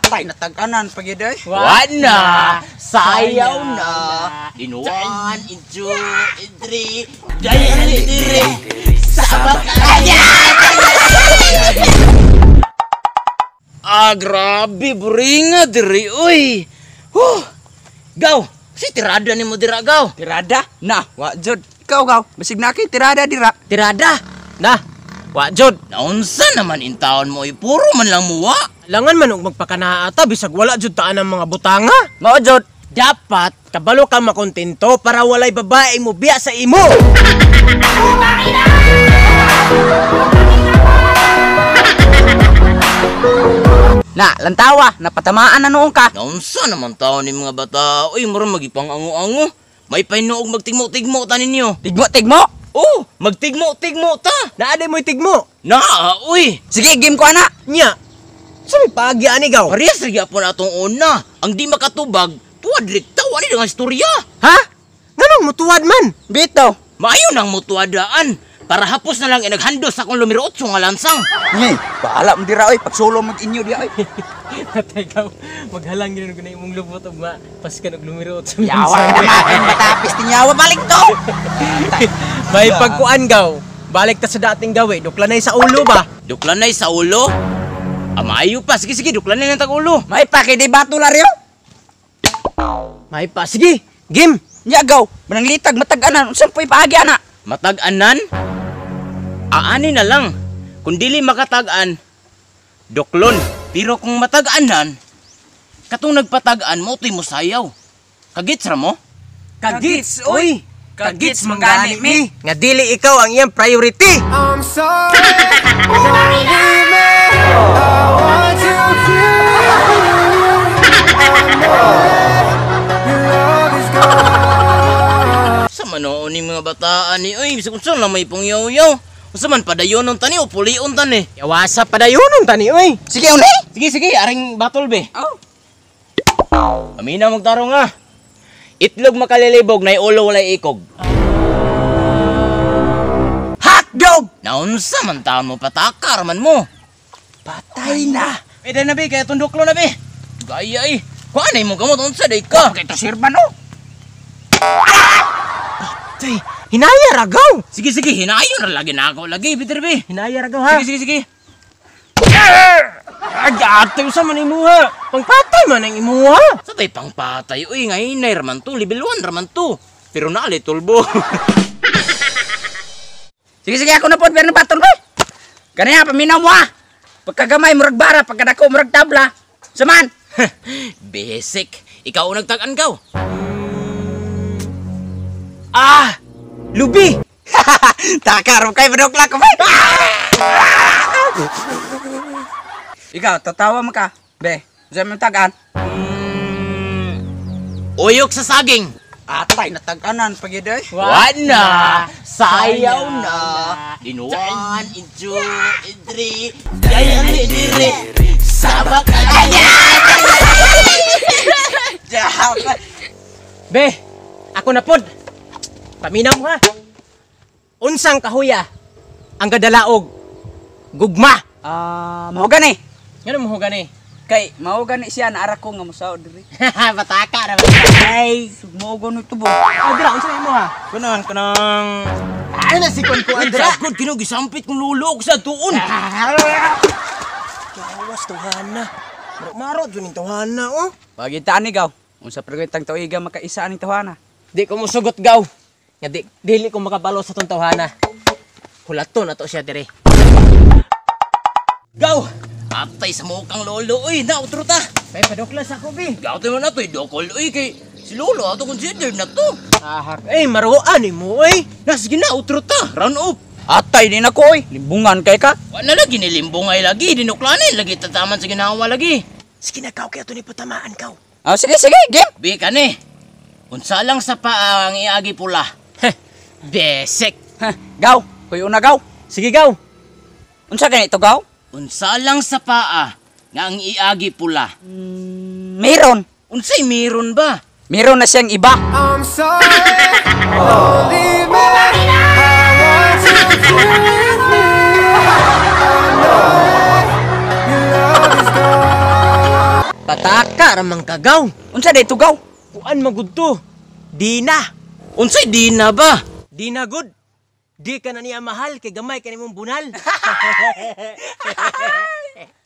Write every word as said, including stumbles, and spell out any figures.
Atay natag-anan pagiday. Wana, sayaw na. In one, in two, in three, dayan dire. Sabak aja. Ah, grabe, buringa diri, uy. Huh. Gaw, si tirada ni mo dira, gaw. Tirada? Na, wa jud. Ikaw gaw, basig na kay tirada dira. Tirada? Nah, wa jud. Naunsa naman in taon mo, ipuro man lang mo, wa. Langan man og magpakanaata bisag wala jud taan ang mga butanga. Mao jud. Dapat kabalo ka makontento para walay babae mo biya sa imo. Na, lantawa, napatamaan na noon ka. Naunsa naman taon ni mga bata, uy, mura magipang ango-ango. May painuog magtigmo-tigmo ta ninyo. Tigmo-tigmo. Oh, magtigmo-tigmo ta. Naade mo'y tigmo. Na, uy. Sige, game ko ana. Nya. Sabi pagi ani gaw. Parehas lagi po na itong una. Ang di makatubag, tuwad likta, wala dengan istorya. Ha? Nganong mutuwad man? Bito. Maayo nang mutuwadaan. Para hapos na lang inaghandos akong lumiroot sa nga lansang. Ngay, bahala mo dira oy, pagsulo mo inyo di oy. Natay gaw, maghalang gina ko na imong lubot og ma pas ka naglumiroot sa Yawa na naman, matapis ti nyawa balik to. May pagkuan gaw. Balik ta sa dating gawe, duklanay sa ulo ba? Duklanay sa ulo? Ah, maayo pa. Sige, sige, duklanay ng tag-ulo. May pakidebato laryo. May pa, sige, game. Nya gaw, mananglitag matag-anan, unsang po'y paagi ana. Matag-anan? Aani na lang. Kung dili makatag-an, doklon. Pero kung matag-anan, katong nagpatag-an mo, to'y mo sayaw. Kagits ra mo? Kagits, oy. Kagits manggani mi. Nga dili ikaw ang iyang priority. I'm sorry, don't leave me. I want to feel you. I know your love is gone. Sa manoon ni mga bataan ni, uy, bisag unsa lang may pangyaw-yaw. Unsa man padayon ng tani o pulion tani. Yawasa padayonon tani oy. Sige unay. Sige, sige, aring batol be. Oh. Amina magtaro nga. Itlog makalilibog na ulo walay ikog. Hotdog. Naunsa man taon mo patakar man mo. Patay na. Pwede na be, kaya tunduklo na be. Gaya eh. Kuha na mo gamot, unsa day ka. Kay to sirban no. Tay, hinaya ragaw. Sige, sige, hinayon na lagi na ako. Lagi, bitir be. Hinaya ragaw ha. Sige, sige, sige. Ay, ate sa man imuha. Pangpatay man ang imuha. Sa tay pangpatay, uy, nga hinay raman to. Level one raman to. Pero naali, tulbo. Sige sige ako na pod pero patol ko. Kaniya paminaw mo ah. Pagkagamay murag bara, pagkadako murag tabla. Saman. Basic. Ikaw ang nagtag-an kaw. Ah, lubi. Takar kay bedokla ko ba? Ikaw tatawa mo ka. Be, sa mo tagan. Mm, uyok sa saging. Atay natag-anan pagiday. Wana, sayaw na. In one, in two, in three, dayan dire. Sabak aja. Jahat. Be, ako na pod. Paminaw mo ha. Unsang kahuya ang gadalaog gugma. Ah, mao gani. Ngano mo gani? Kay mao gani siya na ara ko nga mosaw diri. Bataka ra. Ay, mao gani tubo. Ah, dira unsa imo ha? Kanang kanang Ano na si kon ko Andra, andra? good kinugi sampit kung lulog sa tuon. Kawas tuhana. Maro jud tuhana oh. Pagitaan ni gaw. Unsa pergitang tuiga makaisa ani tawhana. Di ko musugot gaw. Nga di dili ko makabalo sa tong tawhana. Hulaton na to siya dire. Gaw! Atay sa mukang lolo, uy, nautro ta. May padoklas ako bi. Gaw tayo na to, dokol, uy, kay si lolo, ato consider na to. Ahar. Eh maruan imo oy. Na, sige na, utro ta, round up. Atay din ako oy. Limbungan kay ka. Wala lagi, nilimbungay lagi, dinuklanin, lagi tataman sa ginawa lagi. Sige na kaw kaya to ni patamaan kaw. Ah, sige sige, game. Bi ka ni, unsa lang sa paa ang iagi pula. Heh. Besek. Ha, gaw. Kuy una gaw. Sige gaw. Unsa ganito gaw? Unsa lang sa paa nga ang iagi pula. Mm, meron. Unsay meron ba? Meron na siyang iba. I'm sorry, don't leave me. I want you to with me. I know your love is gone. Pataka ramang kagaw. Unsa day tugaw? Kuan magudto. Dina. Unsay di na ba? Dina good. Di ka na niya mahal kay gamay ka nimong bunal.